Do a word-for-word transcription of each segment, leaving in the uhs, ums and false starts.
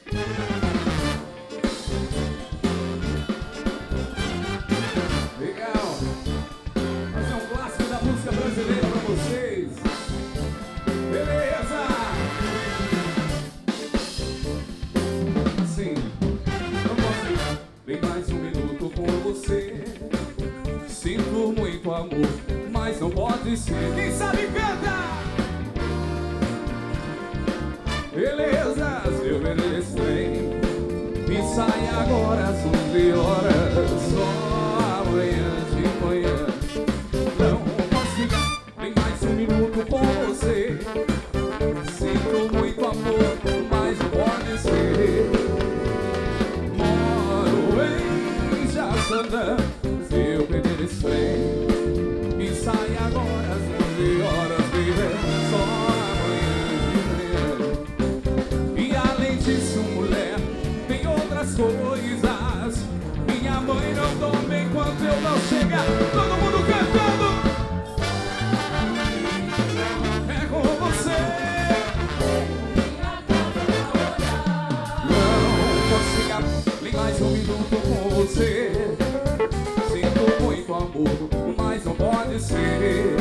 Legal. Fazer um clássico da música brasileira pra vocês. Beleza. Assim, não posso ficar bem mais um minuto com você. Sinto muito amor, mas não pode ser. Quem sabe canta. Beleza, eu mereço bem. E sai agora às onze horas. Só amanhã de manhã. Não posso ficar nem mais um minuto com você. Sinto muito amor, mas não pode ser. Moro em Jaçanã. Se eu perder esse trem e sai agora às onze horas, baby. Só amanhã de manhã. E além disso, mulher, tem outras coisas. Minha mãe não dorme enquanto eu não chegar. Todo mundo cantando. É com você. Não posso ficar nem mais um minuto com você. Sinto muito amor, mas não pode ser.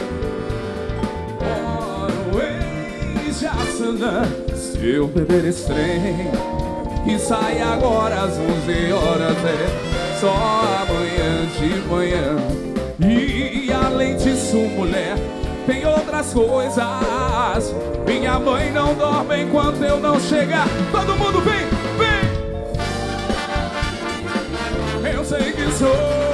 Moro em Jaçanã. Se eu beber esse trem que sai agora às onze horas, é só amanhã de manhã. E além disso, mulher, tem outras coisas. Minha mãe não dorme enquanto eu não chegar. Todo mundo vem, vem. Eu sei que sou,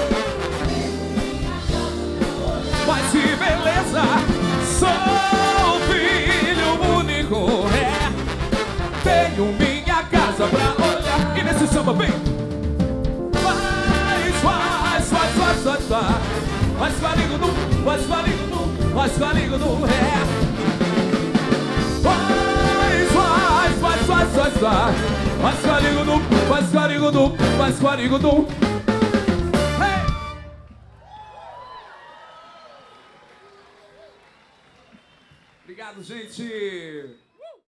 mas que beleza. Sou filho único, é. Tenho minha casa pra olhar. E nesse samba vem. Faz, faz, faz, faz, faz, faz. Faz comigo no, faz comigo no, faz comigo no ré. Faz, faz, faz, faz, faz, faz. Faz comigo no, faz comigo no, faz comigo no. Obrigado, gente.